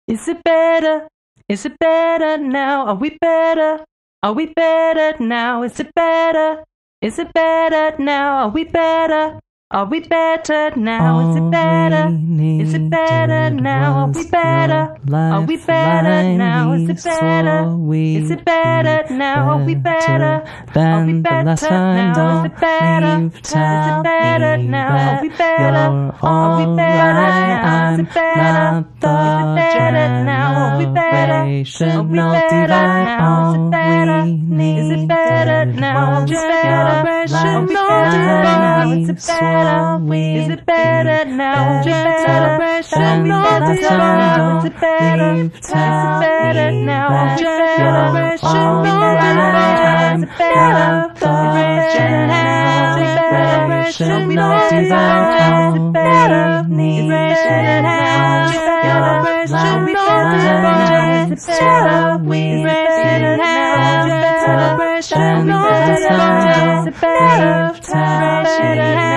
Is it better? Is it better now? Are we better? Are we better now? Is it better? Is it better now? Are we better? Are we better now? Is it better? Is it better now? Are we better? Are we better now? Is it better? Is it better now? Are we better? Are we better now? Is it better? Is it better now? Are we better? Are we better now? Is it better? Is it better now? Are we better? Are we better now? Is it better? Is it better now? Are we better? Are we better now? Is it better? Is it better now? Is it better? Is it better now? Is it better? Is it better now? Is it better? Is it better?